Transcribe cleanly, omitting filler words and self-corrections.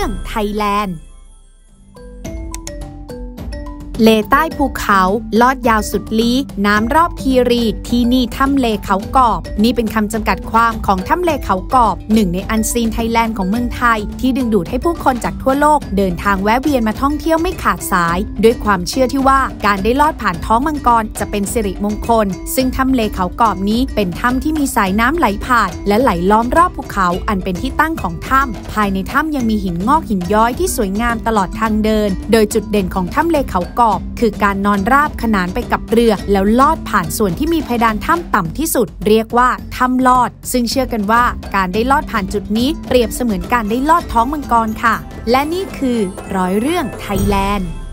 รื่องไทยแลนด์เลใต้ภูเขาลอดยาวสุดลี้น้ำรอบคีรีที่นี่ถ้ำเลเขากอบนี่เป็นคำจำกัดความของถ้ำเลเขากอบหนึ่งในอันซีนไทยแลนด์ของเมืองไทยที่ดึงดูดให้ผู้คนจากทั่วโลกเดินทางแวะเวียนมาท่องเที่ยวไม่ขาดสายด้วยความเชื่อที่ว่าการได้ลอดผ่านท้องมังกรจะเป็นสิริมงคลซึ่งถ้ำเลเขากอบนี้เป็นถ้ำที่มีสายน้ำไหลผ่านและไหลล้อมรอบภูเขาอันเป็นที่ตั้งของถ้ำภายในถ้ำยังมีหินงอกหินย้อยที่สวยงามตลอดทางเดินโดยจุดเด่นของถ้ำเลเขากอบคือการนอนราบขนานไปกับเรือแล้วลอดผ่านส่วนที่มีเพดานถ้ำต่ำที่สุดเรียกว่าถ้ำลอดซึ่งเชื่อกันว่าการได้ลอดผ่านจุดนี้เปรียบเสมือนการได้ลอดท้องมังกรค่ะและนี่คือร้อยเรื่องไทยแลนด์